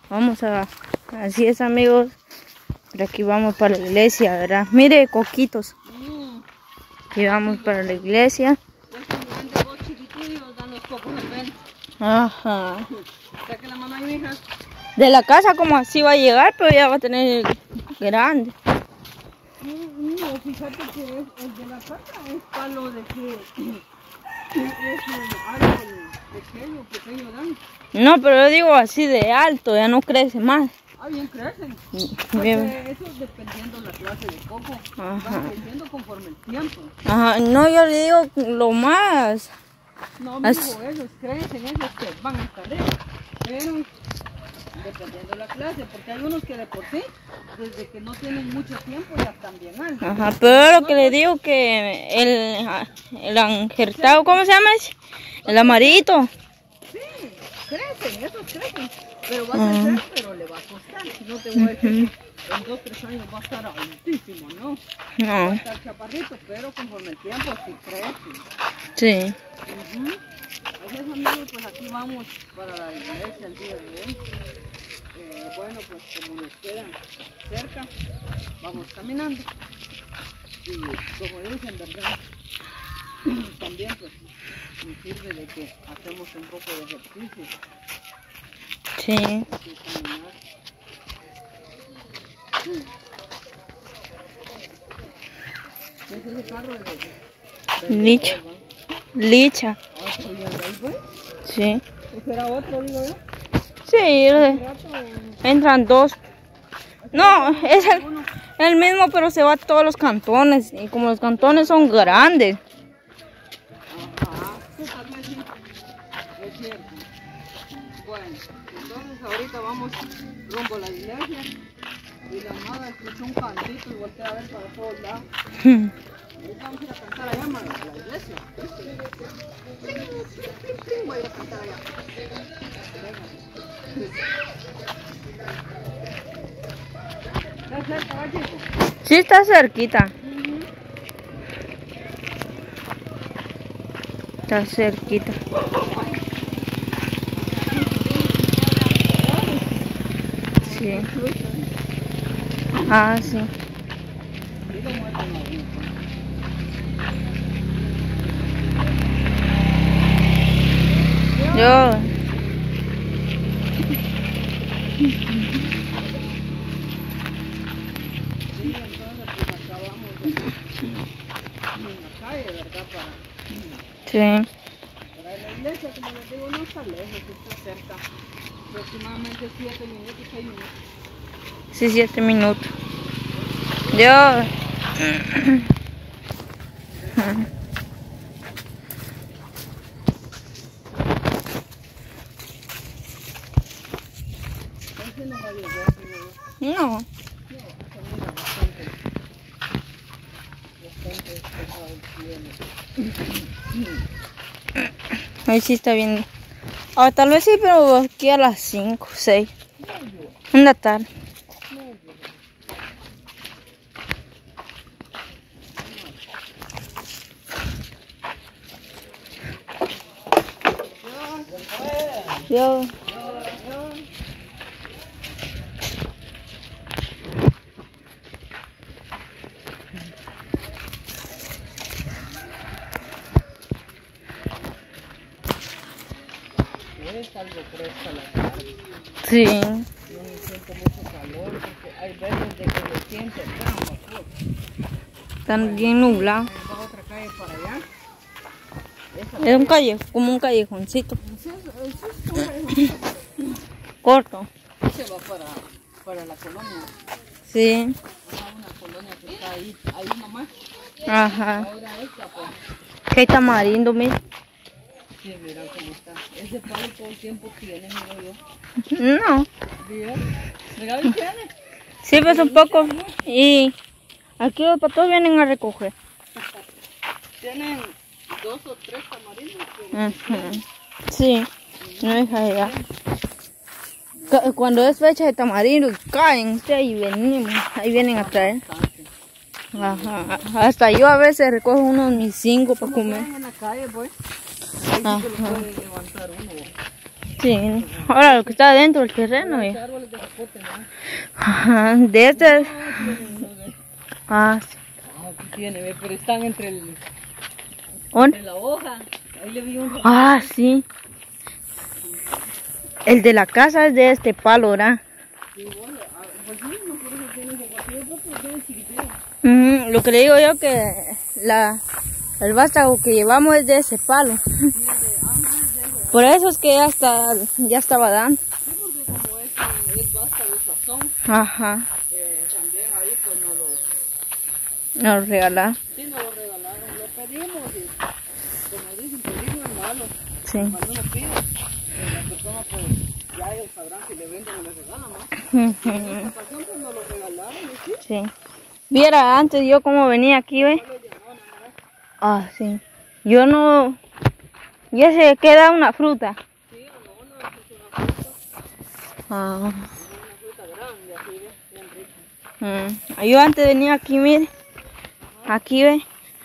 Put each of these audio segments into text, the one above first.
Vamos a... Así es, amigos. Por aquí vamos para la iglesia, ¿verdad? Mire, coquitos. Aquí vamos para la iglesia. Ajá. De la casa como así va a llegar, pero ya va a tener grande. No, fíjate que el de la casa es palo de que es el árbol pequeño grande. No, pero yo digo así de alto, ya no crece más. Ah, bien crecen. Bien. Eso es dependiendo la clase de coco. Ajá. Va creciendo conforme el tiempo. Ajá, no, yo le digo lo más. No, me digo, esos crecen, esos que van hasta arriba. Pero dependiendo de la clase, porque hay unos que de por sí, desde que no tienen mucho tiempo, ya están bien altos. Ajá, pero lo que le digo que el anjertado, ¿cómo se llama ese? El amarillito. Sí, crecen, esos crecen. Pero va a crecer, pero le va a costar. No te voy a decir que en 2 o 3 años va a estar altísimo, ¿no? Va a estar chaparrito, pero conforme el tiempo sí crece. Sí. Así es, amigos, pues aquí vamos para la iglesia el día de hoy. Bueno, pues como nos quedan cerca, vamos caminando. Y como dicen, ¿verdad? También pues nos sirve de que hacemos un poco de ejercicio. Sí. Aquí caminar. ¿Ese es el carro de Licha. Licha. ahí fue? Sí. ¿Ese era otro, digo yo? Sí, entran 2. No, es el mismo, pero se va a todos los cantones. Y como los cantones son grandes. Ajá, sí, también sí. Es cierto. Bueno, entonces ahorita vamos rumbo a la iglesia. Y la nada escuchó un cantito y voltea a ver para todos lados. Ahorita vamos a ir a cantar allá, mano, a la iglesia. Voy a ir a cantar allá. ¿Está cerca, va, chico? Sí, está cerquita. Está cerquita. Sí. Ah, sí. Yo. Sí. Para la iglesia, como les digo, no está lejos, está cerca. Aproximadamente 7 minutos, 6 minutos. Sí, 7 minutos. Yo. No. Ahí sí está bien. Ah, tal vez sí, pero aquí a las 5, 6. En la tarde. Yo. Es algo fresca la tarde. Sí. No me siento mucho calor porque hay veces de que me siento tan. Están bien nublados. Va a otra calle para allá. Es un callejón, como un callejoncito. Corto. Se va para la colonia. Sí. Una colonia que está ahí nomás. Ajá. Ahora esta, pues. Que hay tamarindo, mira. Sí, mira cómo está. Ese palo todo el tiempo tiene, miro yo. No. Mira, ahí tiene. Sí, pues un poco. Y aquí los patos vienen a recoger. Tienen 2 o 3 tamarindos. Ajá. Sí. No deja de dar. Cuando es fecha de tamarindo, caen. Sí, ahí venimos. Ahí vienen a traer. Ajá. Hasta yo a veces recojo unos mis 5 para comer. En la calle, pues. Ajá. Que lo pueden levantar uno. Sí, ahora lo que está dentro del terreno. Estos árboles de zapote, ¿no? Ajá, de este. Ah, sí. Aquí tiene, ve, pero están entre ¿Dónde? la hoja. Ahí le vi un... Ah, sí. El de la casa es de este palo, ¿verdad? Sí, bueno, pues sí, no por eso tiene que partir, porque tiene chiquitito. Lo que le digo yo que el vástago que llevamos es de ese palo. Por eso es que ya estaba dando. Sí, porque como es vástago sazón, Ajá. también ahí pues Nos regalaron. sí, nos lo regalaron, lo pedimos y como dicen, pedir no es malo. Sí. Cuando uno pide, la persona pues ya ellos sabrán si le venden o le regalan, ¿no? En esta ocasión pues nos lo regalaron y sí. Sí. Viera antes yo cómo venía aquí, ¿ve? Ah, sí. Yo no... Ya se queda una fruta. Sí, o no, es una fruta. Ah. Una fruta grande, así, bien rica. Yo antes venía aquí, mire. Aquí, ve.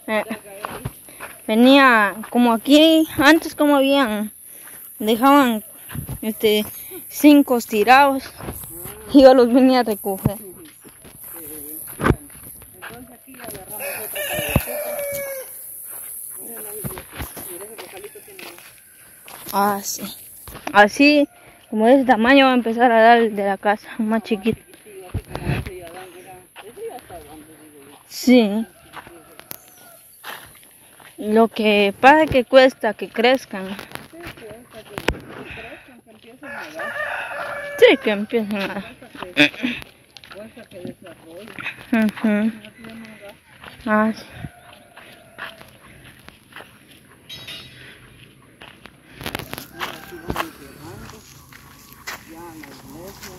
Venía como aquí, antes como habían, dejaban 5 tirados. Y yo los venía a recoger. Entonces aquí agarramos otra cabecita. Miren la iglesia. Miren que Calito tiene más. Ah, sí. Así, como de ese tamaño va a empezar a dar el de la casa, más chiquito. Sí, así como ese ya dan, mira. Ese ya está grande, digo yo. Sí. Lo que pasa es que cuesta que crezcan. Sí, cuesta que crezcan, que empiecen a dar. Sí, que empiecen a... Cuesta que desarrollen. Ujú. Aquí ya no da. Ah, sí. Aquí vamos llegando. Ya a la iglesia.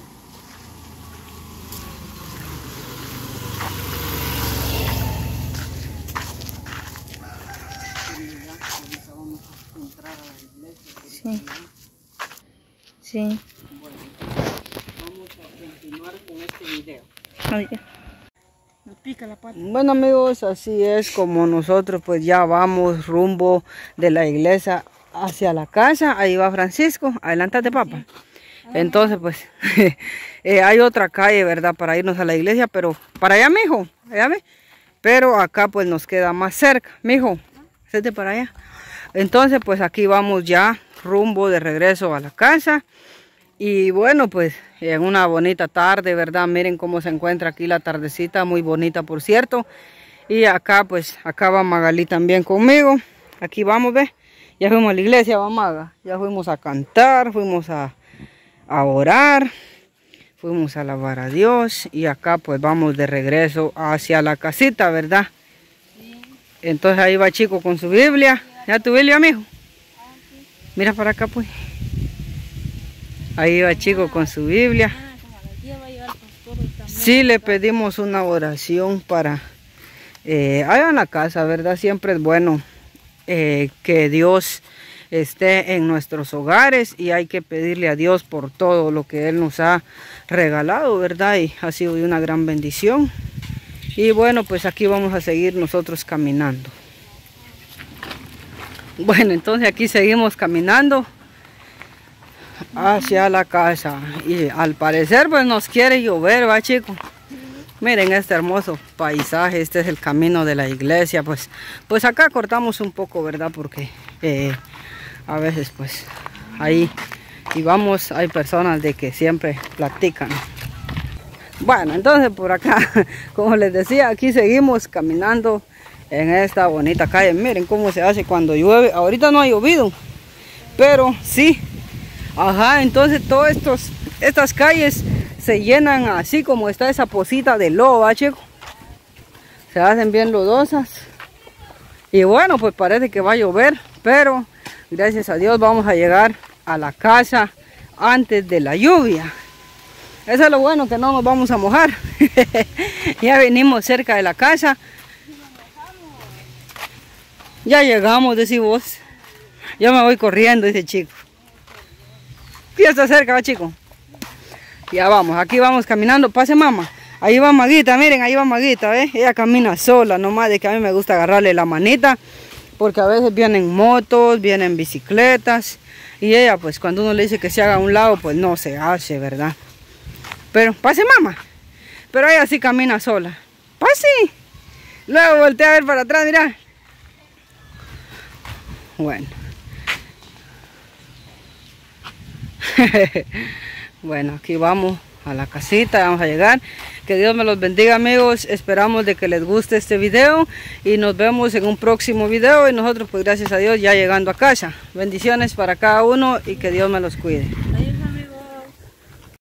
Ahorita vamos a entrar a la iglesia. Sí. Sí. Bueno, vamos a continuar con este video. Oye. Me pica la pata. Bueno amigos, así es como nosotros pues ya vamos rumbo de la iglesia hacia la casa. Ahí va Francisco, adelántate papá. Entonces pues hay otra calle, ¿verdad? Para irnos a la iglesia, pero para allá mijo, allá ve. Pero acá pues nos queda más cerca, mijo, vete para allá. Entonces pues aquí vamos ya rumbo de regreso a la casa. Y bueno, pues en una bonita tarde, ¿verdad? Miren cómo se encuentra aquí la tardecita, muy bonita por cierto. Y acá pues, acá va Magali también conmigo. Aquí vamos, ve. Ya fuimos a la iglesia, va Maga. Ya fuimos a cantar, fuimos a orar, fuimos a alabar a Dios. Y acá pues vamos de regreso hacia la casita, ¿verdad? Sí. Entonces ahí va Chico con su Biblia. ¿Ya tu Biblia, mijo? Sí. Mira para acá pues. Ahí va Chico con su Biblia. Sí, le pedimos una oración para allá en la casa, ¿verdad? Siempre es bueno que Dios esté en nuestros hogares y hay que pedirle a Dios por todo lo que Él nos ha regalado, ¿verdad? Y ha sido de una gran bendición. Y bueno, pues aquí vamos a seguir nosotros caminando. Bueno, entonces aquí seguimos caminando hacia la casa y al parecer pues nos quiere llover, va chicos. Miren este hermoso paisaje, este es el camino de la iglesia, pues acá cortamos un poco, ¿verdad? Porque a veces pues ahí y vamos, hay personas de que siempre platican. Bueno, entonces por acá, como les decía, aquí seguimos caminando en esta bonita calle. Miren cómo se hace cuando llueve. Ahorita no ha llovido, pero sí. Ajá, entonces todas estas calles se llenan así como está esa pocita de lodo, ¿va, chico? Se hacen bien lodosas. Y bueno, pues parece que va a llover, pero gracias a Dios vamos a llegar a la casa antes de la lluvia. Eso es lo bueno, que no nos vamos a mojar. Ya venimos cerca de la casa. Ya llegamos, decís vos. Yo me voy corriendo, dice Chico. Ya está cerca, ¿va, chico? Ya vamos, aquí vamos caminando. Pase, mamá. Ahí va Maguita, miren, ahí va Maguita, ¿ves? Ella camina sola, nomás de que a mí me gusta agarrarle la manita. Porque a veces vienen motos, vienen bicicletas. Y ella, pues cuando uno le dice que se haga a un lado, pues no se hace, ¿verdad? Pero pase, mamá. Pero ella sí camina sola. Pase. Luego voltea a ver para atrás, mira. Bueno. Bueno, aquí vamos a la casita, vamos a llegar. Que Dios me los bendiga, amigos. Esperamos de que les guste este video y nos vemos en un próximo video. Y nosotros, pues gracias a Dios, ya llegando a casa. Bendiciones para cada uno y que Dios me los cuide.